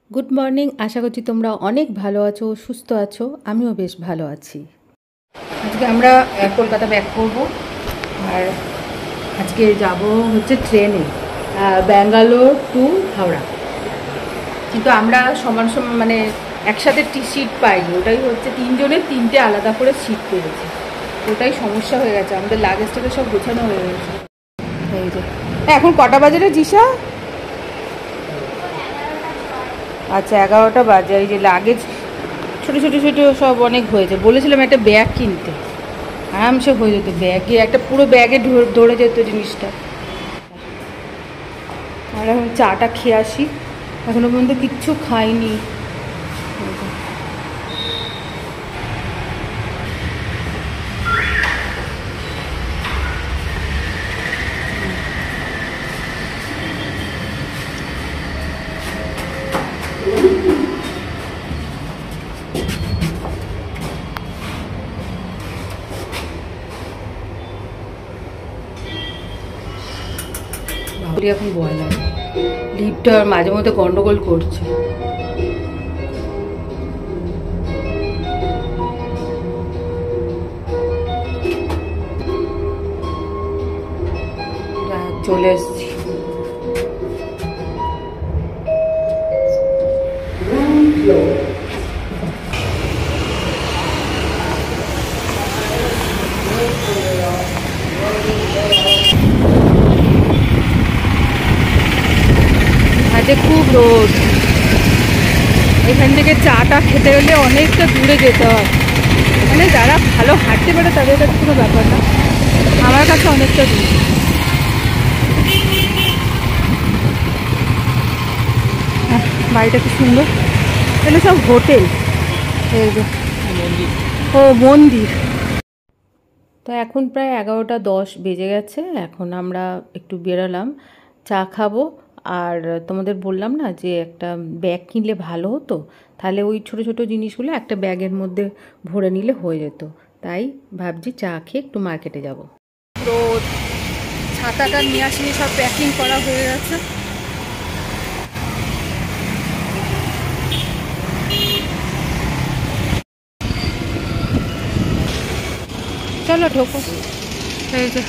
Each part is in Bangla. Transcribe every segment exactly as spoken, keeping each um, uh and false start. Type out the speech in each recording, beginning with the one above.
Good morning. আশা করছি তোমরা অনেক ভালো আছো, সুস্থ আছো। আমিও বেশ ভালো আছি। আজকে আমরা কলকাতা ব্যাক করব, আর আজকে যাব হচ্ছে ট্রেনে ব্যাঙ্গালোর টু হাওড়া। কিন্তু আমরা সমান সমান মানে একসাথে টি সিট পাইনি, ওটাই হচ্ছে তিনজনের তিনটে আলাদা করে সিট পেয়েছি, ওটাই সমস্যা হয়ে গেছে। আমাদের লাগেজটাকে সব গোছানো হয়ে গেছে। এই যে এখন কটা বাজে রে জিসা? আচ্ছা এগারোটা বাজে। এই যে লাগেজ ছোটো ছোটো ছোটো সব অনেক হয়েছে। বলেছিলাম একটা ব্যাগ কিনতে, আরামসে হয়ে যেত, ব্যাগে একটা পুরো ব্যাগে ধরে যেত জিনিসটা। আর এখন চাটা খেয়ে আসি, এখনো পর্যন্ত কিচ্ছু খাইনি। এখন ভয় লাগে, লিফটটা মাঝে মধ্যে গন্ডগোল করছে। চলে এসছি। আজকে খুব রোদ, এখান থেকে চাটা খেতে গেলে অনেকটা দূরে যেতে হয়। মানে যারা ভালো হাঁটতে পারে তাদের কাছে কোনো ব্যাপার না, আমার কাছে অনেকটা দূর। বাড়িটা কি সুন্দর, এগুলো সব হোটেল। এই যে ও মন্দির। তো এখন প্রায় এগারোটা দশ বেজে গেছে, এখন আমরা একটু বেরোলাম, চা খাবো। আর তোমাদের বললাম না যে একটা ব্যাগ কিনলে ভালো হতো, তাহলে ওই ছোটো ছোটো জিনিসগুলো একটা ব্যাগের মধ্যে ভরে নিলে হয়ে যেত। তাই ভাবছি চা খেয়ে একটু মার্কেটে যাব। রোদ, ছাতাটা নিয়ে আসিনি, সব প্যাকিং করা হয়ে গেছে। চলো ঢোকো। এই যে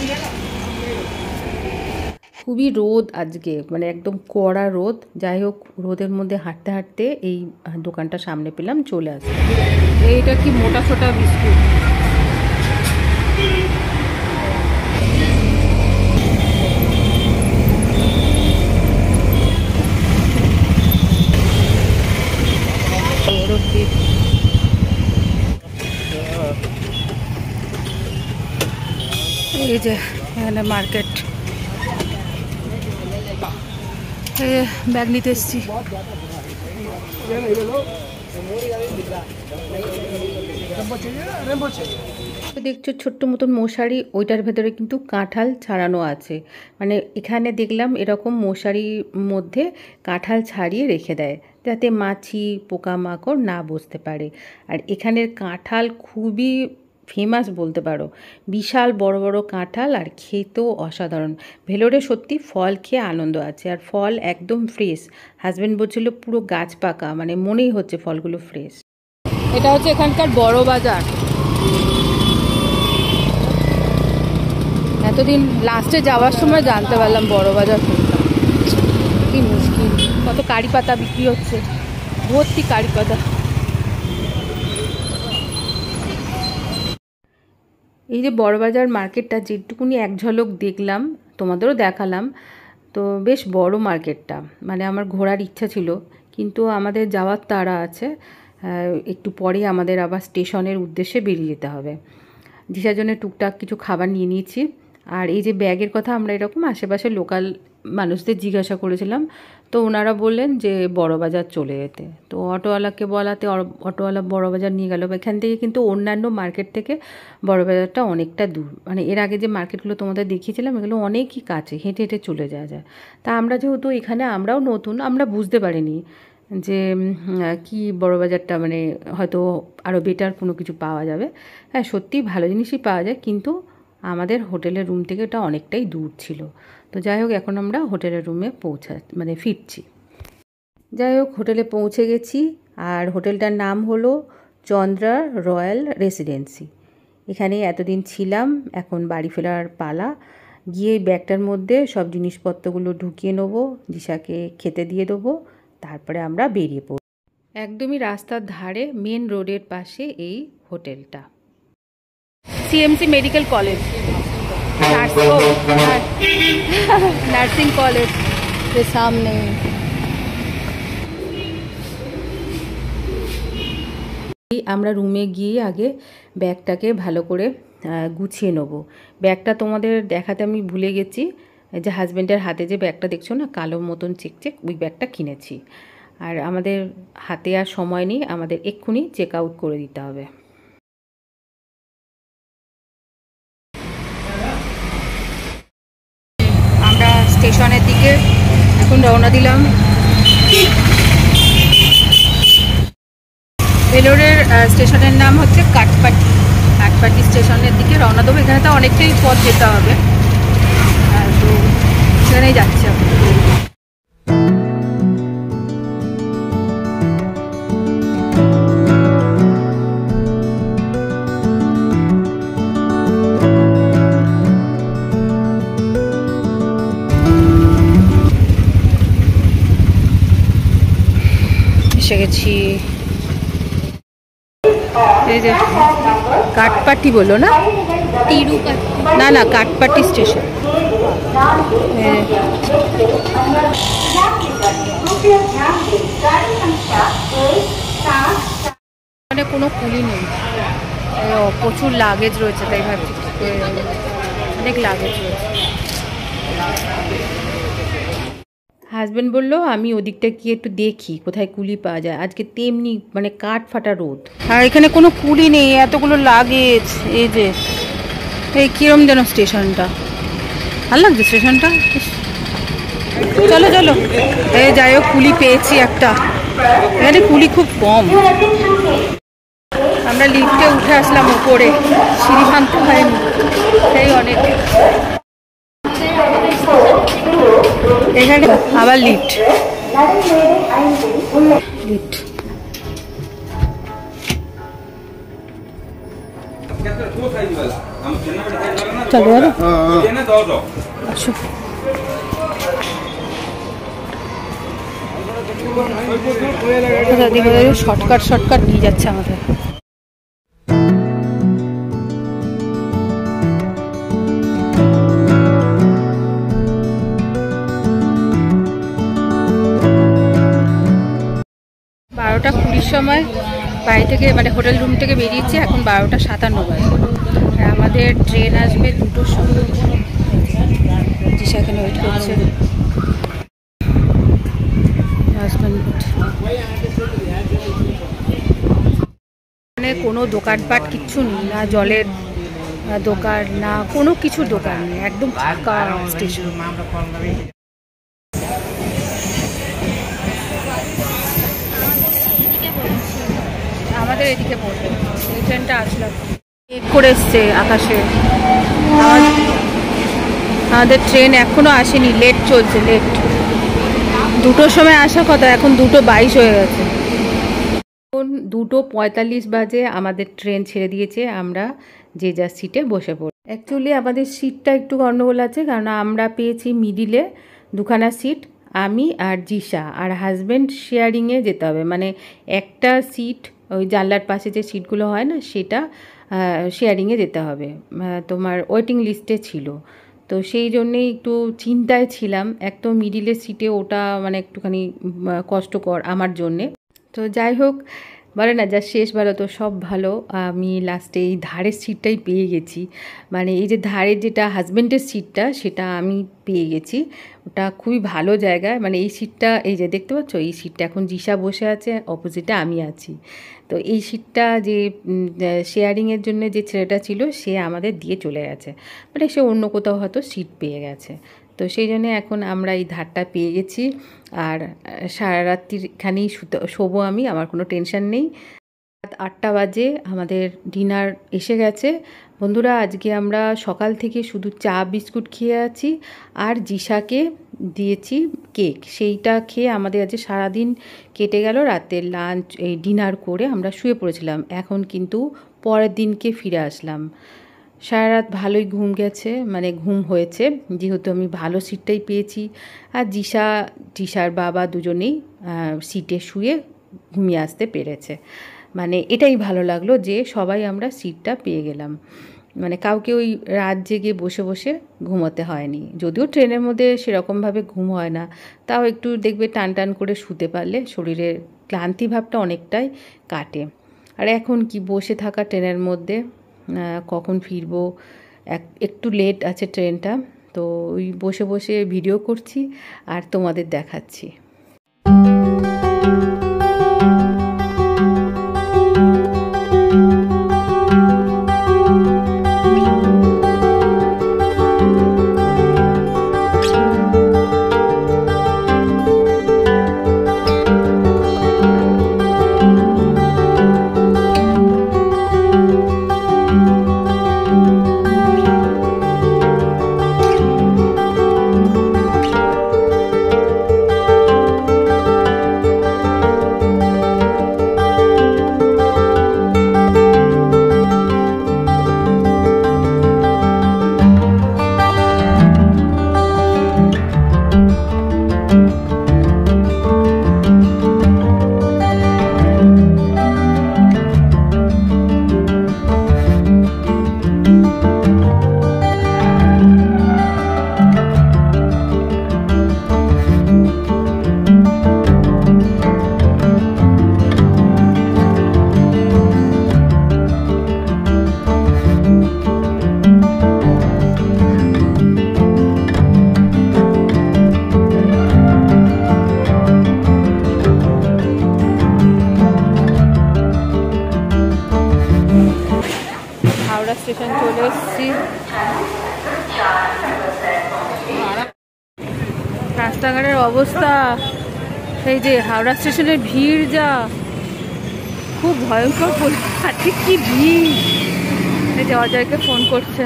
খুবই রোদ আজকে, মানে একদম কড়া রোদ। যাই হোক, রোদের মধ্যে হাঁটতে হাঁটতে এই দোকানটা সামনে পেলাম, চলে আসে। এইটা কি মোটা ছোটা বিস্কুট। এই যে এখানে মার্কেট, ব্যাগ নিতে এসছি। দেখছো ছোট্ট মতন মশারি, ওইটার ভেতরে কিন্তু কাঁঠাল ছাড়ানো আছে। মানে এখানে দেখলাম এরকম মশারির মধ্যে কাঁঠাল ছাড়িয়ে রেখে দেয়, যাতে মাছি পোকামাকড় না বসতে পারে। আর এখানের কাঁঠাল খুবই ফেমাস বলতে পারো, বিশাল বড় বড় কাঁঠাল, আর খেতেও অসাধারণ। ভেলোরে সত্যি ফল খেয়ে আনন্দ আছে, আর ফল একদম ফ্রেশ। হাজব্যান্ড বলছিল পুরো গাছ পাকা, মানে মনেই হচ্ছে ফলগুলো ফ্রেশ। এটা হচ্ছে এখানকার বড় বাজার। এতদিন লাস্টে যাওয়ার সময় জানতে পারলাম বড় বাজার কোনটা। কি মুশকিল, কত কারি পাতা বিক্রি হচ্ছে, ভর্তি কারি পাতা। এই যে বড়বাজার মার্কেটটা যেটুকুনি এক ঝলক দেখলাম, তোমাদেরও দেখালাম, তো বেশ বড় মার্কেটটা। মানে আমার ঘোরার ইচ্ছা ছিল, কিন্তু আমাদের যাওয়ার তাড়া আছে, একটু পরে আমাদের আবার স্টেশনের উদ্দেশ্যে বেরিয়ে যেতে হবে। দিশার জন্য টুকটাক কিছু খাবার নিয়ে নিয়েছি। আর এই যে ব্যাগের কথা আমরা এরকম আশেপাশে লোকাল মানুষদের জিজ্ঞাসা করেছিলাম, তো ওনারা বললেন যে বড়বাজার চলে যেতে। তো অটোওয়ালাকে বলাতে অটোওয়ালা বড়বাজার নিয়ে গেল। এখান থেকে কিন্তু অন্যান্য মার্কেট থেকে বড়বাজারটা অনেকটা দূর। মানে এর আগে যে মার্কেটগুলো তোমাদের দেখিয়েছিলাম এগুলো অনেকই কাছে, হেঁটে হেঁটে চলে যাওয়া যায়। তা আমরা যেহেতু এখানে আমরাও নতুন, আমরা বুঝতে পারিনি যে কি বড়বাজারটা মানে হয়তো আরও বেটার কোনো কিছু পাওয়া যাবে। হ্যাঁ সত্যিই ভালো জিনিসই পাওয়া যায়, কিন্তু আমাদের হোটেলের রুম থেকে এটা অনেকটাই দূর ছিল। তো যাই হোক, এখন আমরা হোটেলের রুমে পৌঁছা মানে ফিরছি। যাই হোক, হোটেলে পৌঁছে গেছি। আর হোটেলটার নাম হলো চন্দ্রা রয়্যাল রেসিডেন্সি। এখানে এতদিন ছিলাম, এখন বাড়ি ফেরার পালা। গিয়ে ব্যাগটার মধ্যে সব জিনিসপত্রগুলো ঢুকিয়ে নেবো, দিশাকে খেতে দিয়ে দেবো, তারপরে আমরা বেরিয়ে পড়ব। একদমই রাস্তার ধারে, মেন রোডের পাশে এই হোটেলটা। CMC medical college, nursing college के सामने। আমরা রুমে গিয়ে আগে ব্যাগটাকে ভালো করে গুছিয়ে নেব। ব্যাগটা তোমাদের দেখাতে আমি ভুলে গেছি, যে হাজব্যান্ডের হাতে যে ব্যাগটা দেখছো না, কালো মতন চেকচেক, ওই ব্যাগটা কিনেছি। আর আমাদের হাতে আর সময় নেই, আমাদের এক্ষুনি চেক আউট করে দিতে হবে। আমরা স্টেশনের দিকে এখন রওনা দিলাম। ভেলোরের স্টেশনের নাম হচ্ছে কাটপাটি। কাটপাটি স্টেশনের দিকে রওনা দেবো। এখানে তো অনেকটাই পথ যেতে হবে, তো সেখানেই যাচ্ছি এখন। এসে গেছি। এই যে কাটপাটি বলো না, না না কাটপাটি স্টেশন। মানে কোনো কুলি নেই, প্রচুর লাগেজ রয়েছে, তাই ভাবছি অনেক লাগেজ রয়েছে। হাজব্যান্ড বললো আমি ওদিকটা গিয়ে একটু দেখি কোথায় কুলি পাওয়া যায়। আজকে তেমনি মানে কাঠ ফাটা রোদ, আর এখানে কোনো কুলি নেই, এতগুলো লাগেজ। এই যে এই কিরম যেন স্টেশনটা, ভালো লাগছে স্টেশনটা। চলো চলো, এই যাই হোক কুলি পেয়েছি একটা। এখানে কুলি খুব কম। আমরা লিফটে উঠে আসলাম উপরে, সিঁড়ি ভাঙতে হয়নি, সেই অনেক। এখানে আবার লিফট লিফট চলো আসো। শর্টকাট শর্টকাট নিয়ে যাচ্ছে আমাদের। বারোটা কুড়ির সময় বাড়ি থেকে মানে হোটেল রুম থেকে বেরিয়েছি, এখন বারোটা সাতান্ন বাজে। আর আমাদের ট্রেন আসবে দুটোর সময়। দিশা এখানে ওয়েট করছে। এখানে কোনো দোকানপাট কিচ্ছু নেই, না জলের দোকান, না কোনো কিছু দোকান নেই, একদম ফাঁকা স্টেশন। আমাদের এদিকে পড়বে, এই ট্রেনটা আসলো এক করে এসছে আকাশে। আমাদের ট্রেন এখনো আসেনি, লেট চলছে, লেট। দুটোর সময় আসার কথা, এখন দুটো বাইশ হয়ে গেছে। এখন দুটো পঁয়তাল্লিশ বাজে, আমাদের ট্রেন ছেড়ে দিয়েছে। আমরা যে যার সিটে বসে পড়ি। অ্যাকচুয়ালি আমাদের সিটটা একটু গণ্ডগোল আছে, কারণ আমরা পেয়েছি মিডিলে দুখানা সিট, আমি আর জিসা। আর হাজব্যান্ড শেয়ারিংয়ে যেতে হবে, মানে একটা সিট ওই জানলার পাশে যে সিটগুলো হয় না, সেটা শেয়ারিংয়ে যেতে হবে। তোমার ওয়েটিং লিস্টে ছিল, তো সেই জন্যেই একটু চিন্তায় ছিলাম। এক তো মিডিলের সিটে ওটা মানে একটুখানি কষ্টকর আমার জন্যে। তো যাই হোক, বলে না যা শেষ ভালো তো সব ভালো। আমি লাস্টে এই ধারের সিটটাই পেয়ে গেছি, মানে এই যে ধারের যেটা হাজব্যান্ডের সিটটা, সেটা আমি পেয়ে গেছি। ওটা খুবই ভালো জায়গায়, মানে এই সিটটা, এই যে দেখতে পাচ্ছ, এই সিটটা এখন জিসা বসে আছে, অপোজিটে আমি আছি। তো এই সিটটা যে শেয়ারিংয়ের জন্য যে ছেলেটা ছিল, সে আমাদের দিয়ে চলে গেছে, মানে সে অন্য কোথাও হয়তো সিট পেয়ে গেছে। তো সেই জন্যে এখন আমরা এই ধারটা পেয়ে গেছি। আর সারা রাত্রিখানেই শোবো আমি, আমার কোনো টেনশন নেই। রাত আটটা বাজে, আমাদের ডিনার এসে গেছে। বন্ধুরা, আজকে আমরা সকাল থেকে শুধু চা বিস্কুট খেয়ে আছি আর জিসাকে দিয়েছি কেক। সেইটা খেয়ে আমাদের আজকে সারাদিন কেটে গেল। রাতের লাঞ্চ এই ডিনার করে আমরা শুয়ে পড়েছিলাম। এখন কিন্তু পরের দিনকে ফিরে আসলাম। সারা রাত ভালোই ঘুম গেছে, মানে ঘুম হয়েছে, যেহেতু আমি ভালো সিটটাই পেয়েছি। আর জিসা জিসার বাবা দুজনেই সিটে শুয়ে ঘুমিয়ে আসতে পেরেছে। মানে এটাই ভালো লাগলো যে সবাই আমরা সিটটা পেয়ে গেলাম, মানে কাউকে ওই রাত জেগে বসে বসে ঘুমোতে হয়নি। যদিও ট্রেনের মধ্যে সেরকমভাবে ঘুম হয় না, তাও একটু দেখবে টান টান করে শুতে পারলে শরীরের ক্লান্তি ভাবটা অনেকটাই কাটে। আর এখন কি বসে থাকা ট্রেনের মধ্যে, কখন ফিরবো, এক একটু লেট আছে ট্রেনটা, তো ওই বসে বসে ভিডিও করছি আর তোমাদের দেখাচ্ছি। হাওড়া স্টেশন চলে এসেছি। রাস্তাঘাটের অবস্থা, এই যে হাওড়া স্টেশনের ভিড় যা, খুব ভয়ঙ্কর পরিস্থিতি, কি ভিড়। এই যে অজয়কে ফোন করছে,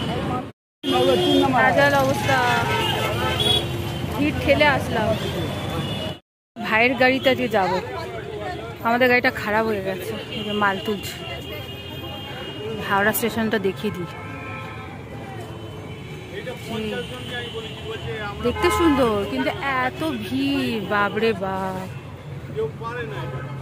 রাজাল অবস্থা, ভিড় ঠেলে আসলাম। ভাইয়ের গাড়িতে আজকে যাবো, আমাদের গাড়িটা খারাপ হয়ে গেছে, এই যে মাল তুলছে। হাওড়া স্টেশনটা দেখিয়ে দিই, দেখতে সুন্দর কিন্তু এত ভিড়, বাপরে বাপ।